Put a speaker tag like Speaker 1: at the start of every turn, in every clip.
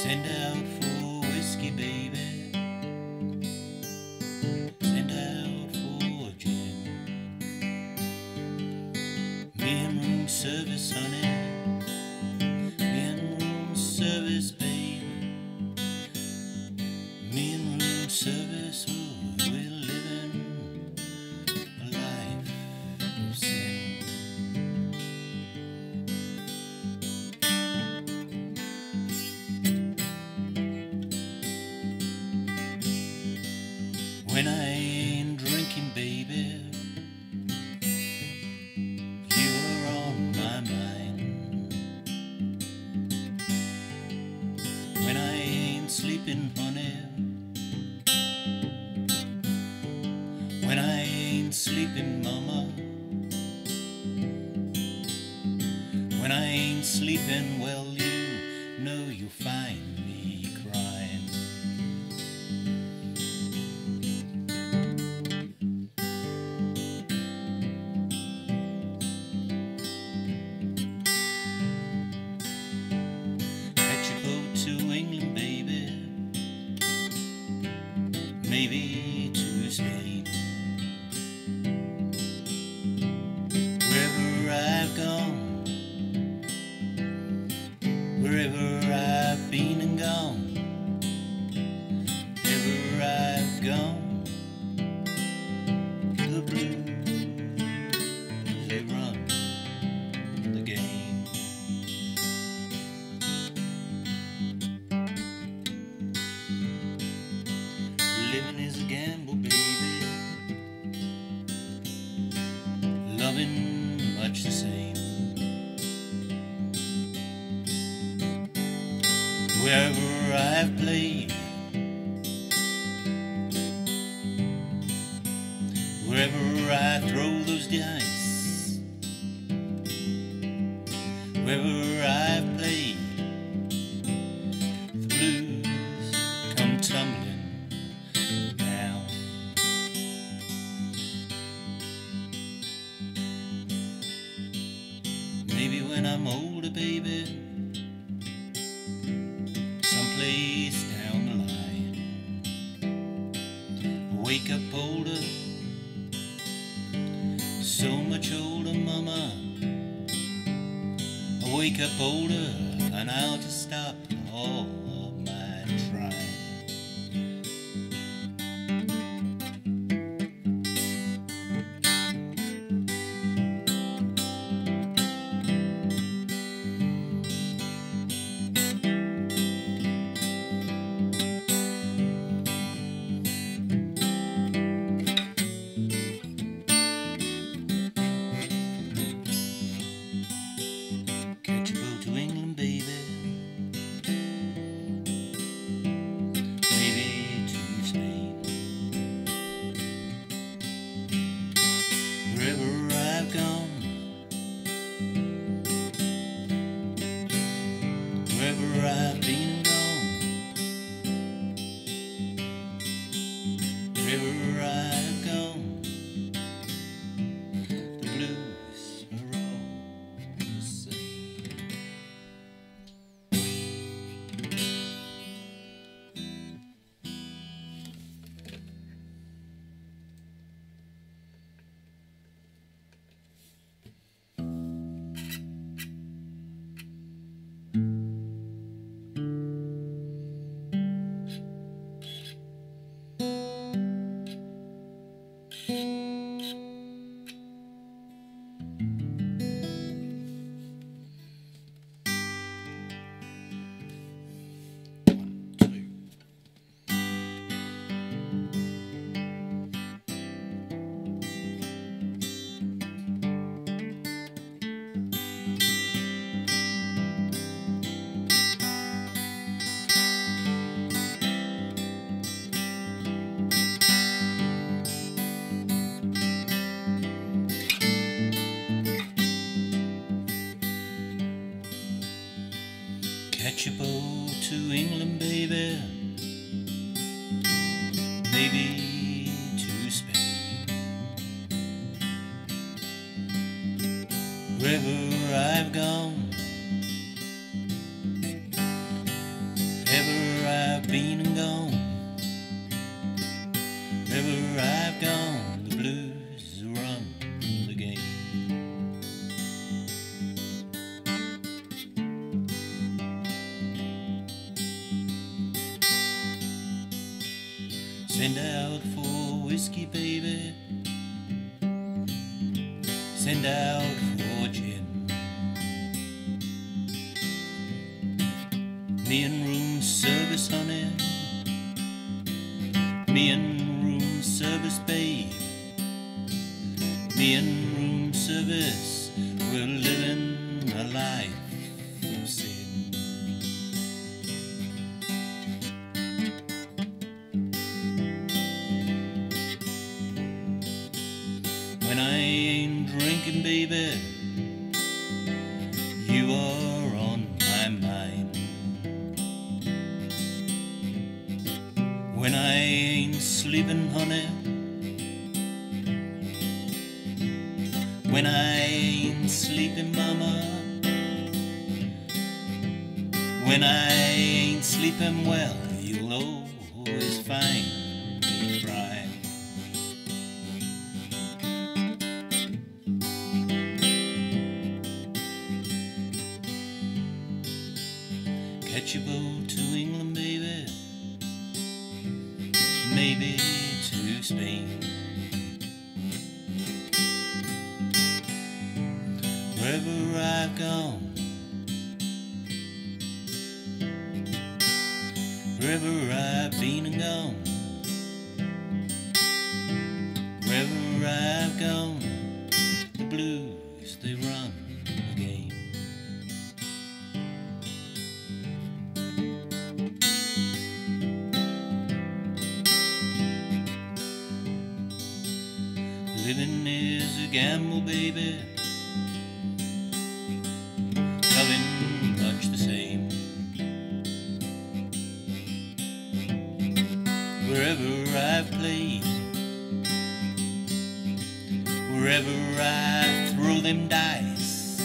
Speaker 1: Send out for whiskey, baby. Send out for gin. Me and room service, honey. Me and room service, baby. Me and room service, oh, we're living a life of sin. When I ain't drinking, baby, you are on my mind. When I ain't sleeping, honey, when I ain't sleeping, mama, when I ain't sleeping, well, you know you'll find me crying. Maybe to Spain. Wherever I've gone, wherever I've been and gone, wherever I've gone, the blues, they run the game. Living is a gamble, baby. Loving much the same. Wherever I've played, wherever I throw those dice, wherever I've played, the blues come tumbling down. Maybe when I'm older, baby, someplace down the line, wake up older, so much older, mama. I wake up older and I'll just stop all of my trying. Catch a boat to England, baby. Maybe to Spain. Wherever I've gone, wherever I've been and gone, wherever I've gone, the blues are all the same. Catch a boat to England, baby. Maybe to Spain. Wherever I've gone, been and gone, wherever I've gone, the blues run the game. Send out for whiskey, baby. Send out for gin. Me and room service, honey. Me and room service, babe. Me and room service, we're living a life of sin. When I ain't drinking, baby, you are on my mind. When I ain't sleeping, honey, when I ain't sleeping, mama, when I ain't sleeping well, you'll always find me crying. Catch a boat to England, baby, maybe to Spain. Wherever I've gone, wherever I've been and gone, wherever I've gone, the blues, they run the game. Living is a gamble, baby, loving much the same. Wherever I've played, wherever I throw them dice,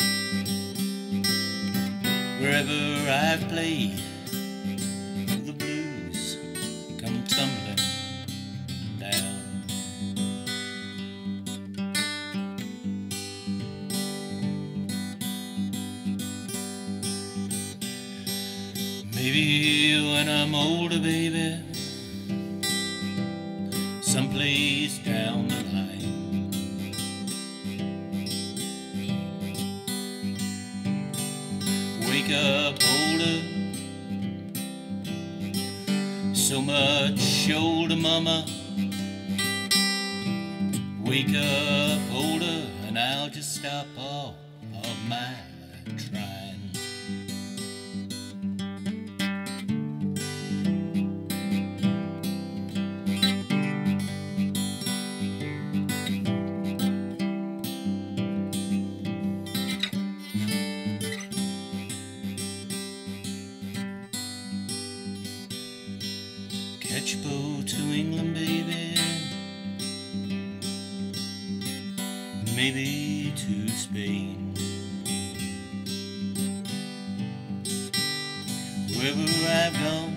Speaker 1: wherever I've played, the blues come tumbling down. Maybe when I'm older, baby, someplace down the line, wake up older, so much older, mama. Wake up older, and I'll just stop all of my trying. Catch a boat to England, baby, maybe to Spain. Wherever I've gone,